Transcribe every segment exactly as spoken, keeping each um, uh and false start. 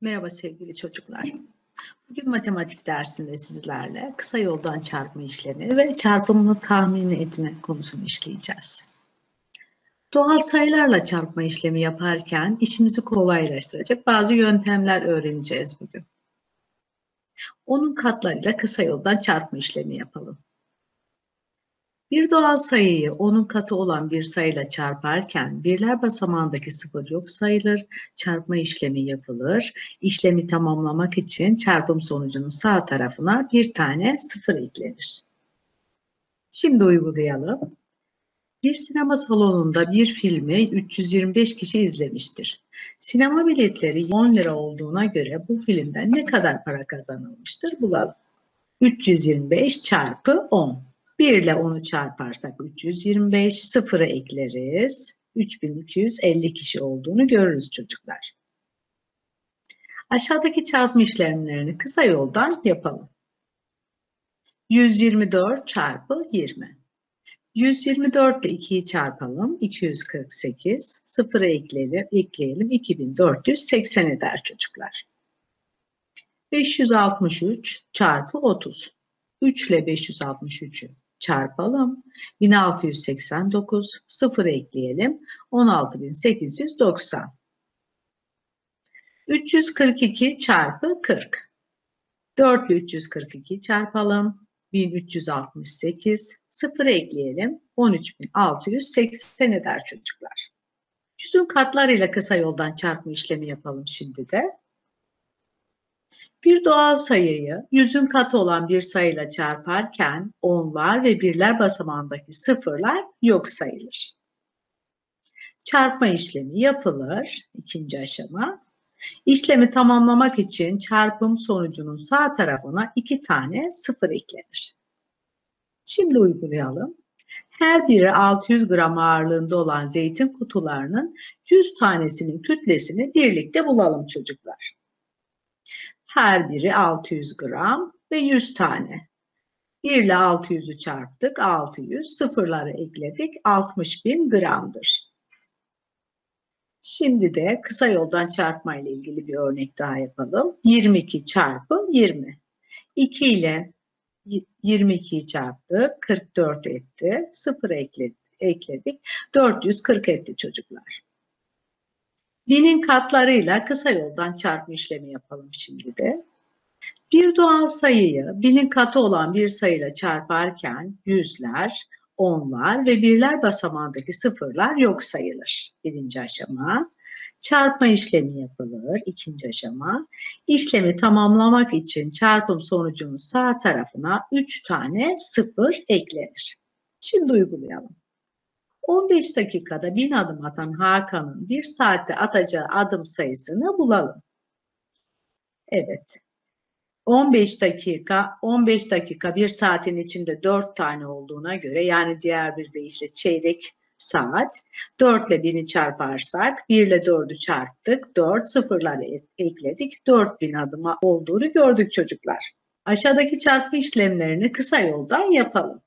Merhaba sevgili çocuklar. Bugün matematik dersinde sizlerle kısa yoldan çarpma işlemi ve çarpımını tahmin etme konusunu işleyeceğiz. Doğal sayılarla çarpma işlemi yaparken işimizi kolaylaştıracak bazı yöntemler öğreneceğiz bugün. Onun katlarıyla kısa yoldan çarpma işlemi yapalım. Bir doğal sayıyı onun katı olan bir sayıyla çarparken birler basamağındaki sıfır yok sayılır, çarpma işlemi yapılır. İşlemi tamamlamak için çarpım sonucunun sağ tarafına bir tane sıfır eklenir. Şimdi uygulayalım. Bir sinema salonunda bir filmi üç yüz yirmi beş kişi izlemiştir. Sinema biletleri on lira olduğuna göre bu filmden ne kadar para kazanılmıştır bulalım. üç yüz yirmi beş çarpı on. bir ile onu çarparsak üç yüz yirmi beş, sıfırı ekleriz. üç bin iki yüz elli kişi olduğunu görürüz çocuklar. Aşağıdaki çarpma işlemlerini kısa yoldan yapalım. yüz yirmi dört çarpı yirmi. yüz yirmi dört ile ikiyi çarpalım. iki yüz kırk sekiz. sıfırı ekleyelim, ekleyelim. iki bin dört yüz seksen eder çocuklar. beş yüz altmış üç çarpı otuz. üç ile beş yüz altmış üçü çarpalım. bin altı yüz seksen dokuz, sıfır ekleyelim. on altı bin sekiz yüz doksan. üç yüz kırk iki çarpı kırk. dört ile üç yüz kırk iki çarpalım. bin üç yüz altmış sekiz, sıfır ekleyelim. on üç bin altı yüz seksen eder çocuklar. Yüzün katlarıyla kısa yoldan çarpma işlemi yapalım şimdi de. Bir doğal sayıyı yüzün katı olan bir sayıyla çarparken onlar ve birler basamağındaki sıfırlar yok sayılır. Çarpma işlemi yapılır. İkinci aşama. İşlemi tamamlamak için çarpım sonucunun sağ tarafına iki tane sıfır eklenir. Şimdi uygulayalım. Her biri altı yüz gram ağırlığında olan zeytin kutularının yüz tanesinin kütlesini birlikte bulalım çocuklar. Her biri altı yüz gram ve yüz tane. bir ile altı yüzü çarptık. altı yüz. Sıfırları ekledik. altmış bin gramdır. Şimdi de kısa yoldan çarpma ile ilgili bir örnek daha yapalım. yirmi iki çarpı yirmi. iki ile yirmi ikiyi çarptık. kırk dört etti. sıfır ekledik. dört yüz kırk etti çocuklar. Binin katlarıyla kısa yoldan çarpma işlemi yapalım şimdi de. Bir doğal sayıyı binin katı olan bir sayıyla çarparken yüzler, onlar ve birler basamağındaki sıfırlar yok sayılır. Birinci aşama. Çarpma işlemi yapılır. İkinci aşama. İşlemi tamamlamak için çarpım sonucunun sağ tarafına üç tane sıfır eklenir. Şimdi uygulayalım. on beş dakikada bin adım atan Hakan'ın bir saatte atacağı adım sayısını bulalım. Evet. on beş dakika, on beş dakika bir saatin içinde dört tane olduğuna göre, yani diğer bir deyişle çeyrek saat, dört ile bini çarparsak, bir ile dördü çarptık, dört, sıfırları ekledik, dört bin adıma olduğunu gördük çocuklar. Aşağıdaki çarpma işlemlerini kısa yoldan yapalım.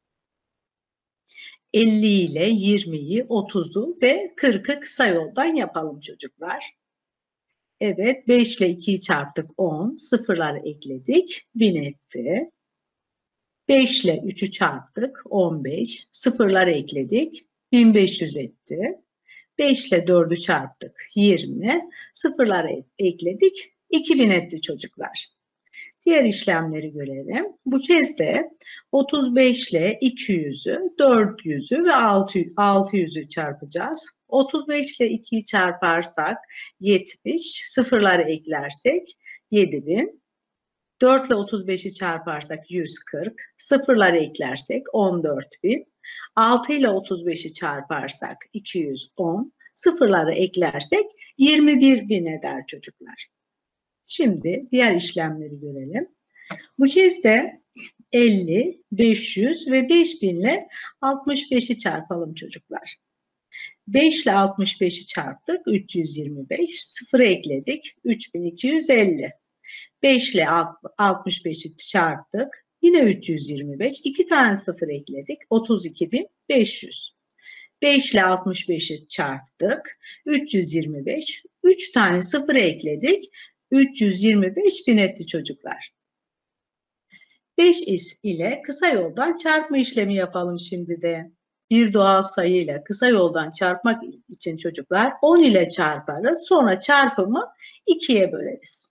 elli ile yirmiyi, otuzu ve kırkı kısa yoldan yapalım çocuklar. Evet, beş ile ikiyi çarptık on, sıfırları ekledik, bin etti. beş ile üçü çarptık, on beş, sıfırları ekledik, bin beş yüz etti. beş ile dördü çarptık, yirmi, sıfırları ekledik, iki bin etti çocuklar. Diğer işlemleri görelim. Bu kez de otuz beş ile iki yüzü, dört yüzü ve altı yüzü çarpacağız. otuz beş ile ikiyi çarparsak yetmiş, sıfırları eklersek yedi bin. dört ile otuz beşi çarparsak yüz kırk, sıfırları eklersek on dört bin. altı ile otuz beşi çarparsak iki yüz on, sıfırları eklersek yirmi bir bin eder çocuklar. Şimdi diğer işlemleri görelim. Bu kez de elli, beş yüz ve beş bin ile altmış beşi çarpalım çocuklar. beş ile altmış beşi çarptık, üç yüz yirmi beş, sıfırı ekledik, üç bin iki yüz elli. beş ile altmış beşi çarptık, yine üç yüz yirmi beş, iki tane sıfır ekledik, otuz iki bin beş yüz. beş ile altmış beşi çarptık, üç yüz yirmi beş, üç tane sıfır ekledik, üç yüz yirmi beş bin etti çocuklar. beş ile kısa yoldan çarpma işlemi yapalım şimdi de. Bir doğal sayı ile kısa yoldan çarpmak için çocuklar on ile çarparız. Sonra çarpımı ikiye böleriz.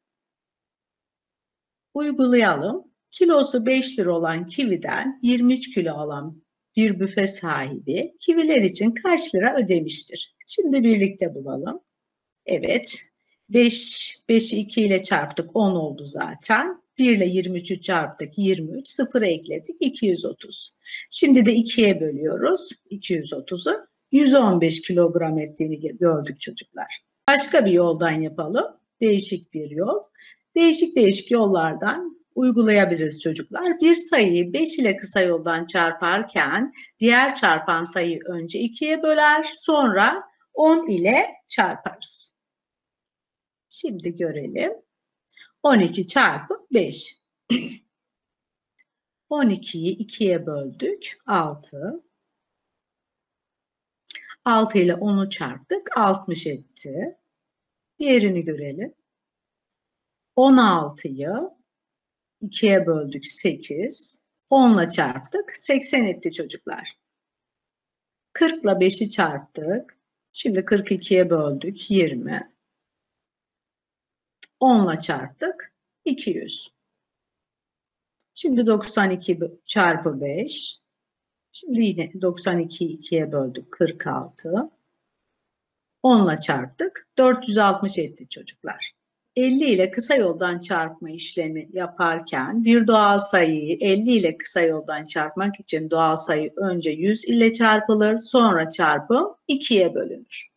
Uygulayalım. Kilosu beş lira olan kividen yirmi üç kilo alan bir büfe sahibi kiviler için kaç lira ödemiştir? Şimdi birlikte bulalım. Evet. beş, beşi iki ile çarptık on oldu zaten. bir ile yirmi üçü çarptık yirmi üç. sıfıra ekledik iki yüz otuz. Şimdi de ikiye bölüyoruz iki yüz otuzu. yüz on beş kilogram ettiğini gördük çocuklar. Başka bir yoldan yapalım. Değişik bir yol. Değişik değişik yollardan uygulayabiliriz çocuklar. Bir sayıyı beş ile kısa yoldan çarparken diğer çarpan sayıyı önce ikiye böler, sonra on ile çarparız. Şimdi görelim. on iki çarpı beş. on ikiyi ikiye böldük. altı. altı ile onu çarptık. altmış etti. Diğerini görelim. on altıyı ikiye böldük. sekiz. on ile çarptık. seksen etti çocuklar. kırk ile beşi çarptık. Şimdi kırk ikiye böldük. yirmi. on ile çarptık. iki yüz. Şimdi doksan iki çarpı beş. Şimdi yine doksan ikiyi ikiye böldük. kırk altı. on ile çarptık. dört yüz altmış etti çocuklar. elli ile kısa yoldan çarpma işlemi yaparken bir doğal sayıyı elli ile kısa yoldan çarpmak için doğal sayı önce yüz ile çarpılır, sonra çarpım ikiye bölünür.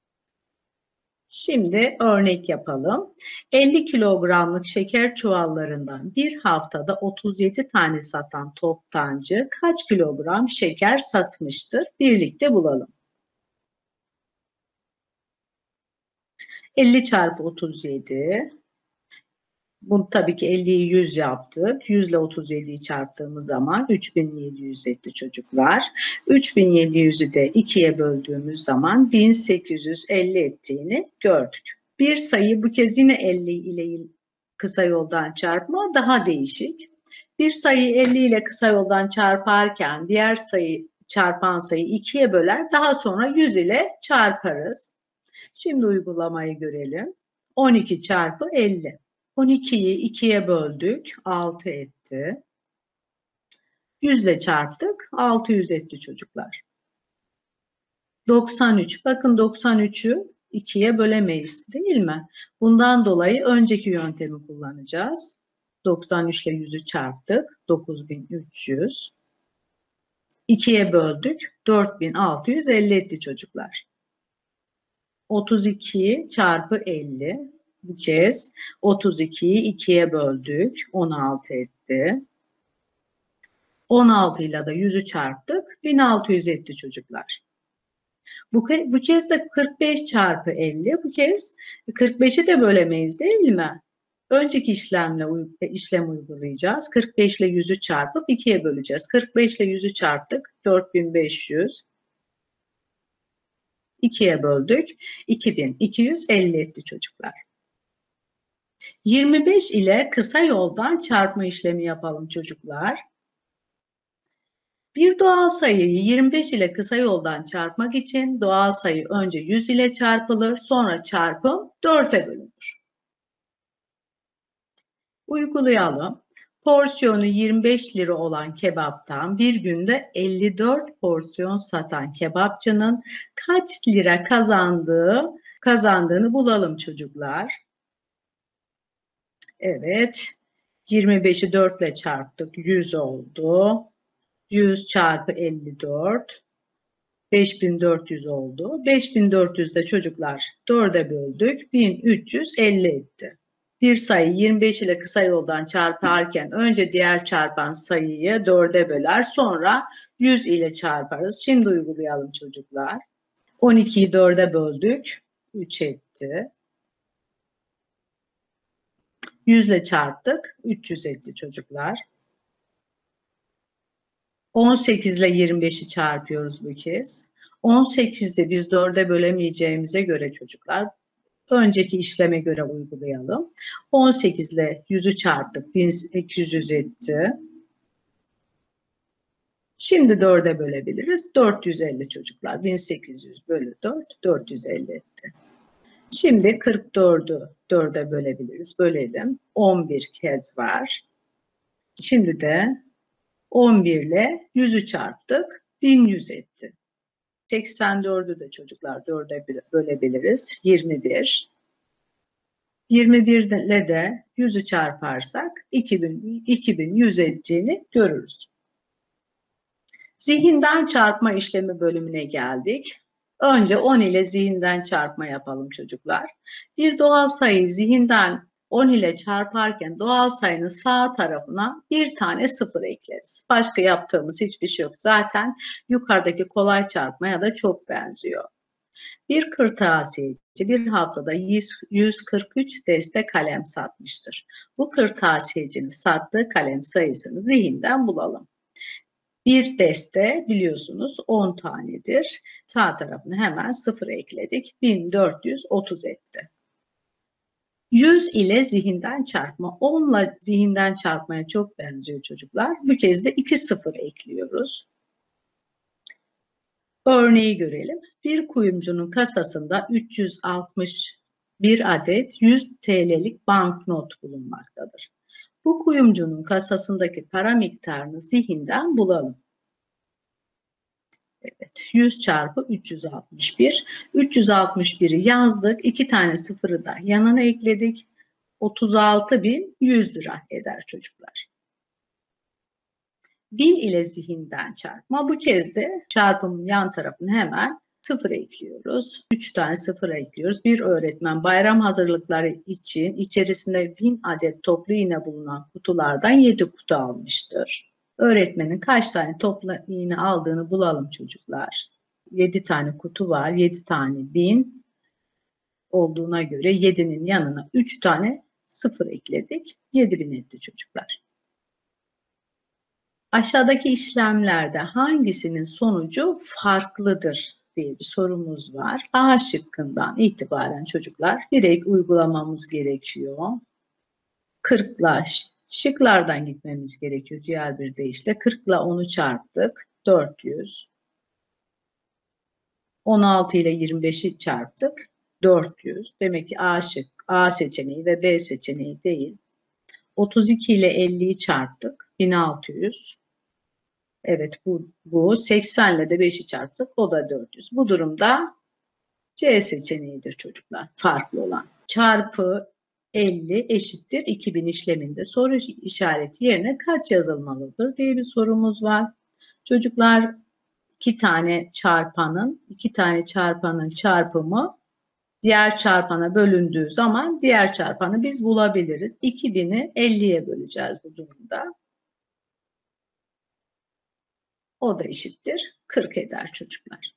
Şimdi örnek yapalım. elli kilogramlık şeker çuvallarından bir haftada otuz yedi tane satan toptancı kaç kilogram şeker satmıştır? Birlikte bulalım. elli çarpı otuz yedi. Bu tabii ki elliyi yüz yaptık. yüz ile otuz yediyi çarptığımız zaman üç bin yedi yüz etti çocuklar. üç bin yedi yüzü de ikiye böldüğümüz zaman bin sekiz yüz elli ettiğini gördük. Bir sayı bu kez yine elli ile kısa yoldan çarpma daha değişik. Bir sayı elli ile kısa yoldan çarparken diğer sayı çarpan sayı ikiye böler. Daha sonra yüz ile çarparız. Şimdi uygulamayı görelim. on iki çarpı elli. on ikiyi ikiye böldük. altı etti. yüz ile çarptık. altı yüz etti çocuklar. doksan üç. Bakın doksan üçü ikiye bölemeyiz değil mi? Bundan dolayı önceki yöntemi kullanacağız. doksan üç ile yüzü çarptık. dokuz bin üç yüz. ikiye böldük. dört bin altı yüz elli etti çocuklar. otuz iki çarpı elli. Bu kez otuz ikiyi ikiye böldük. on altı etti. on altı ile de yüzü çarptık. bin altı yüz etti çocuklar. Bu, bu kez de kırk beş çarpı elli. Bu kez kırk beşi de bölemeyiz değil mi? Önceki işlemle işlem uygulayacağız. kırk beş ile yüzü çarpıp ikiye böleceğiz. kırk beş ile yüzü çarptık. dört bin beş yüz. ikiye böldük. iki bin iki yüz elli etti çocuklar. yirmi beş ile kısa yoldan çarpma işlemi yapalım çocuklar. Bir doğal sayıyı yirmi beş ile kısa yoldan çarpmak için doğal sayı önce yüz ile çarpılır, sonra çarpım dört'e bölünür. Uygulayalım. Porsiyonu yirmi beş lira olan kebaptan bir günde elli dört porsiyon satan kebapçının kaç lira kazandığı kazandığını bulalım çocuklar. Evet. yirmi beşi dört ile çarptık. yüz oldu. yüz çarpı elli dört. beş bin dört yüz oldu. beş bin dört yüz de çocuklar dört'e böldük. bin üç yüz elli etti. Bir sayı yirmi beş ile kısa yoldan çarparken önce diğer çarpan sayıyı dört'e böler, sonra yüz ile çarparız. Şimdi uygulayalım çocuklar. on ikiyi dört'e böldük. üç etti. yüz ile çarptık. üç yüz etti çocuklar. on sekiz ile yirmi beşi çarpıyoruz bu kez. on sekizde biz dört'e bölemeyeceğimize göre çocuklar önceki işleme göre uygulayalım. on sekiz ile yüzü çarptık. bin sekiz yüz etti. Şimdi dörde bölebiliriz. dört yüz elli çocuklar. bin sekiz yüz bölü dört, dört yüz elli etti. Şimdi kırk dördü dörde bölebiliriz. Bölelim. on bir kez var. Şimdi de on bir ile yüzü çarptık. bin yüz etti. seksen dördü de çocuklar dörde bölebiliriz. yirmi bir. yirmi bir ile de yüzü çarparsak iki bin, iki bin yüz ettiğini görürüz. Zihinden çarpma işlemi bölümüne geldik. Önce on ile zihinden çarpma yapalım çocuklar. Bir doğal sayıyı zihinden on ile çarparken doğal sayının sağ tarafına bir tane sıfır ekleriz. Başka yaptığımız hiçbir şey yok. Zaten yukarıdaki kolay çarpmaya da çok benziyor. Bir kırtasiyeci bir haftada yüz kırk üç deste kalem satmıştır. Bu kırtasiyecinin sattığı kalem sayısını zihinden bulalım. Bir deste biliyorsunuz on tanedir. Sağ tarafına hemen sıfır ekledik. bin dört yüz otuz etti. yüz ile zihinden çarpma. on ile zihinden çarpmaya çok benziyor çocuklar. Bu kez de iki sıfır ekliyoruz. Örneği görelim. Bir kuyumcunun kasasında üç yüz altmış bir adet yüz T L'lik banknot bulunmaktadır. Bu kuyumcunun kasasındaki para miktarını zihinden bulalım. Evet, yüz çarpı üç yüz altmış bir. üç yüz altmış biri yazdık. iki tane sıfırı da yanına ekledik. otuz altı bin yüz lira eder çocuklar. bin ile zihinden çarpma. Bu kez de çarpımın yan tarafını hemen sıfır ekliyoruz. üç tane sıfır ekliyoruz. Bir öğretmen bayram hazırlıkları için içerisinde bin adet toplu iğne bulunan kutulardan yedi kutu almıştır. Öğretmenin kaç tane toplu iğne aldığını bulalım çocuklar. yedi tane kutu var. yedi tane bin olduğuna göre yedinin yanına üç tane sıfır ekledik. yedi bin etti çocuklar. Aşağıdaki işlemlerde hangisinin sonucu farklıdır diye bir sorumuz var. A şıkkından itibaren çocuklar direkt uygulamamız gerekiyor. kırkla şıklardan gitmemiz gerekiyor diğer bir deyişle. kırk ile onu çarptık. dört yüz. on altı ile yirmi beşi çarptık. dört yüz. Demek ki A şık, A seçeneği ve B seçeneği değil. otuz iki ile elliyi çarptık. bin altı yüz. Evet bu, bu seksen ile de beşi çarptık. O da dört yüz. Bu durumda C seçeneğidir çocuklar. Farklı olan. Çarpı elli eşittir iki bin işleminde soru işareti yerine kaç yazılmalıdır diye bir sorumuz var. Çocuklar iki tane çarpanın, iki tane çarpanın çarpımı diğer çarpana bölündüğü zaman diğer çarpanı biz bulabiliriz. iki bini elliye böleceğiz bu durumda. O da eşittir kırk eder çocuklar.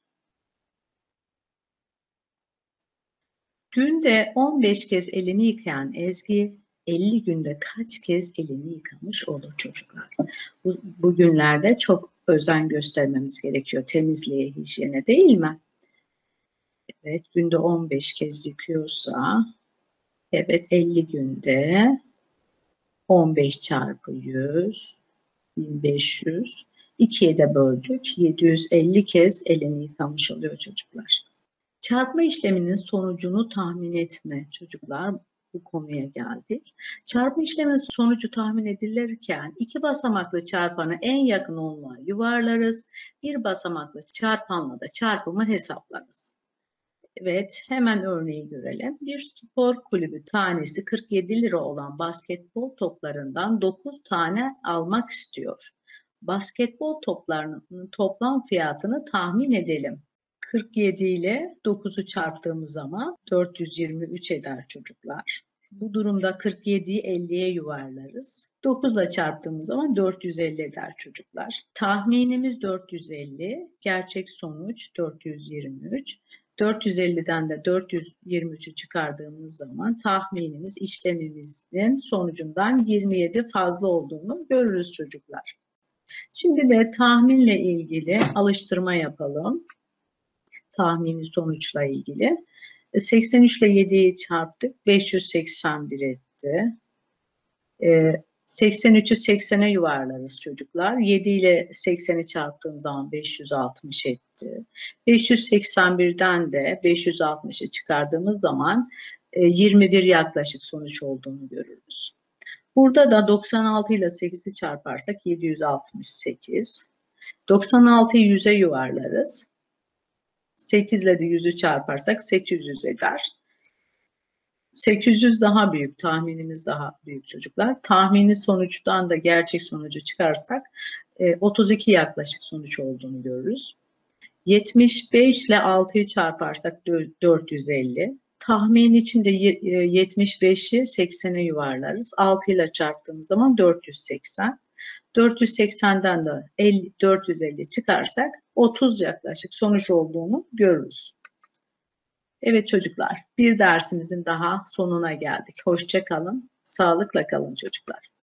Günde on beş kez elini yıkayan Ezgi elli günde kaç kez elini yıkamış olur çocuklar? Bu, bugünlerde çok özen göstermemiz gerekiyor temizliğe, hijyene değil mi? Evet, günde on beş kez yıkıyorsa, evet elli günde on beş çarpı yüz, bin beş yüz, ikiye de böldük, yedi yüz elli kez elini yıkamış oluyor çocuklar. Çarpma işleminin sonucunu tahmin etme çocuklar, bu konuya geldik. Çarpma işleminin sonucu tahmin edilirken iki basamaklı çarpanı en yakın olanı yuvarlarız. Bir basamaklı çarpanla da çarpımı hesaplarız. Evet, hemen örneği görelim. Bir spor kulübü tanesi kırk yedi lira olan basketbol toplarından dokuz tane almak istiyor. Basketbol toplarının toplam fiyatını tahmin edelim. kırk yedi ile dokuzu çarptığımız zaman dört yüz yirmi üç eder çocuklar. Bu durumda kırk yediyi elliye yuvarlarız. dokuz ile çarptığımız zaman dört yüz elli eder çocuklar. Tahminimiz dört yüz elli, gerçek sonuç dört yüz yirmi üç. dört yüz elliden de dört yüz yirmi üçü çıkardığımız zaman tahminimiz işlemimizin sonucundan yirmi yedi fazla olduğunu görürüz çocuklar. Şimdi de tahminle ilgili alıştırma yapalım. Tahmini sonuçla ilgili. seksen üç ile yediyi çarptık. beş yüz seksen bir etti. seksen üçü seksene yuvarlarız çocuklar. yedi ile sekseni çarptığım zaman beş yüz altmış etti. beş yüz seksen birden de beş yüz altmışı çıkardığımız zaman yirmi bir yaklaşık sonuç olduğunu görürüz. Burada da doksan altı ile sekizi çarparsak yedi yüz altmış sekiz. doksan altıyı yüze yuvarlarız. sekiz ile de yüzü çarparsak sekiz yüz eder. sekiz yüz daha büyük, tahminimiz daha büyük çocuklar. Tahmini sonuçtan da gerçek sonucu çıkarsak otuz iki yaklaşık sonuç olduğunu görürüz. yetmiş beş ile altıyı çarparsak dört yüz elli. Tahmin için de yetmiş beşi seksene yuvarlarız. altı ile çarptığımız zaman dört yüz seksen. dört yüz seksenden de elli, dört yüz elli çıkarsak otuz yaklaşık sonuç olduğunu görürüz. Evet çocuklar, bir dersimizin daha sonuna geldik. Hoşça kalın, sağlıkla kalın çocuklar.